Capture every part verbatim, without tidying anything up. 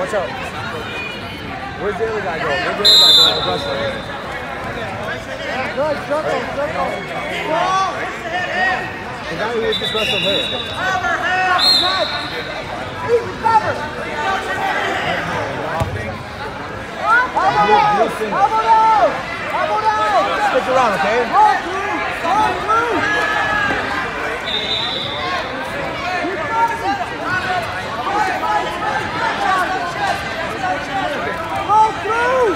watch out. Where's the other guy going? Where's the other guy going? The wrestler. Good, circle, circle. The guy who was just wrestling here. Cover, half! Easy cover! Elbow down! Elbow down! Elbow down! Stick around, okay? Go through! Go through! Keep fighting! Go through!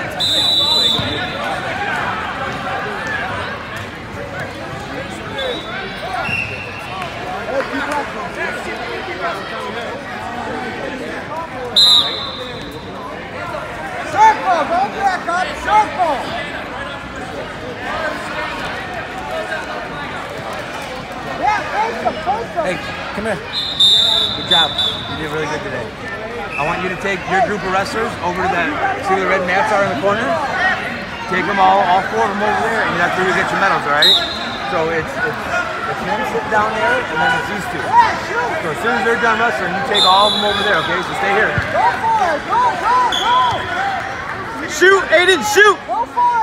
Hey, keep wrestling. Circle! Don't back up! Circle! Yeah, face him! Face him! Hey, come here. Good job. You did really good today. I want you to take your group of wrestlers over to that, see where the red mats are in the corner? Take them all, all four of them over there, and that's where you get your medals, all right? So it's, it's, it's him sitting down there, and then it's these two. So as soon as they're done wrestling, you take all of them over there, okay? So stay here. Go for it! Go, go, go! Shoot, Aiden, shoot! Go for